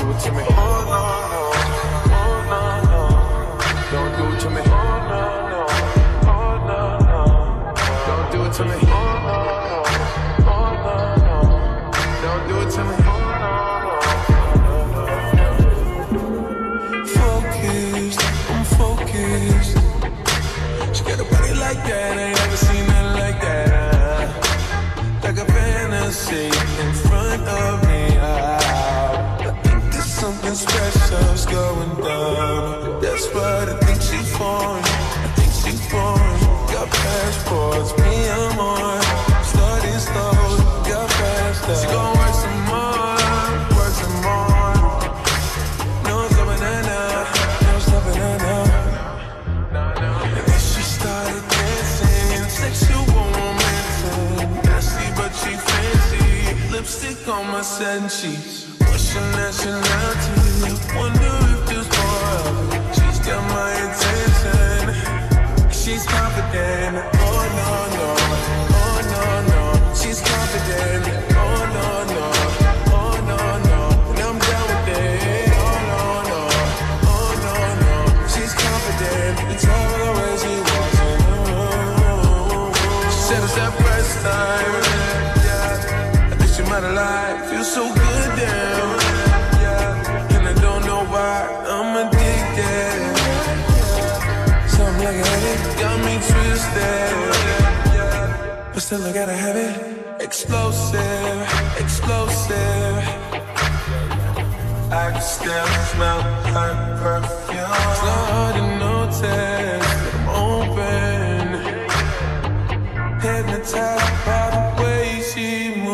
do it to me. Oh no, no, oh no, no. Don't do it to me. Oh no, no, oh no, no. Don't do it to me. Oh no, no, oh no, no. Don't do it to me. Focused, I'm focused. She got a body like that, I ain't never seen nothing like that. Like a fantasy in front of me. I think there's something special's going down. That's what I think she foreign. I think she foreign. Got passports, me amor. Starting slow, got faster. She gon' work some more, work some more. No stopping her now, no stopping her now. And then she started dancing, sexual romancing. Nasty but she fancy, lipstick on my satin sheets. What's your nationality? Wonder if there's more of it. She's got my attention. She's confident. Oh no no, oh no no. She's confident. Oh no no, oh no no. And I'm down with it. Oh no no, oh no no. She's confident. You tell her the way she walks in the room. She said it's that first time. Yeah, I think she might have lied. Feels so good down. Yeah, and I don't know why I'm addicted. Something like a headache got me twisted. But still I gotta have it. Explosive, explosive. I can still smell her perfume. It's not hard to notice that I'm open, hypnotized by the way she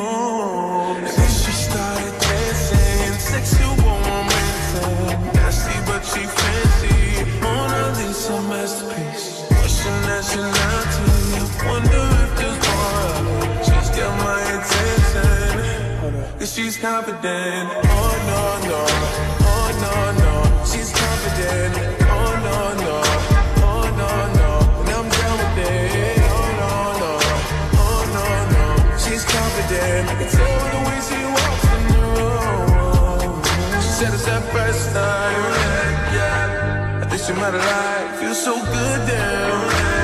moves. And then she started dancing, sexual romancing. Nasty but she fancy, Mona Lisa masterpiece. What's your nationality? Wonder if there's more of it. She's got my attention, cause she's confident. Oh no no, oh no no. She's confident. Oh no no, oh no no. And I'm down with it. Oh no no, oh no no. She's confident. I can tell by the way she walks in the room. She said it's that first time. Yeah, I think she might have lied. Feels so good down.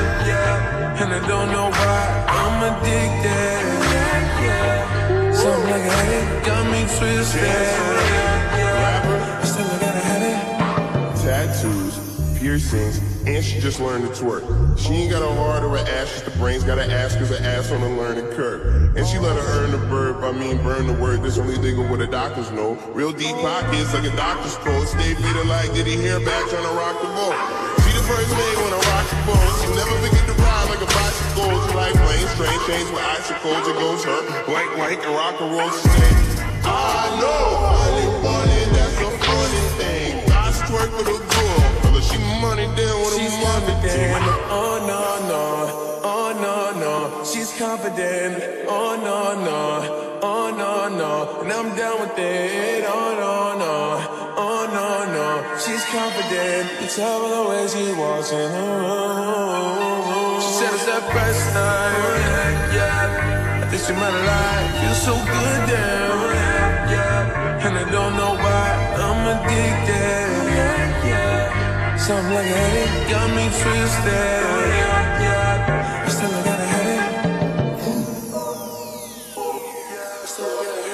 Yeah, and I don't know why I'm addicted. Something like a headache got me twisted. Still I gotta have it. Tattoos, piercings, and she just learned to twerk. She ain't got a heart or an ass, just the brains. Gotta ask cause her ass on a learning curve. And she let her earn the verb, I mean burn the word. This only legal what the doctors know. Real deep pockets like a doctor's coat. Stay faded like Diddy hair back trying to rock the boat. She the first maid when I rock the boat. She never forget to ride like a bicycle. She like plain straight chains with icicles. It goes her white and rock and roll. She say, I know, funny, that's a funny thing. I twerk for the girl, cause she money down with She's a money confident. team. Oh no no, oh no no. She's confident. Oh no no, oh no no. And I'm down with it. Oh no no, oh no no. She's confident. You tell by the way she walks in the room. She said it's that first time. Yeah, I think she might have lied. Feels so good down. Yeah, and I don't know why I'm addicted. Something like a headache got me twisted. Still I gotta have it. Still I gotta have it.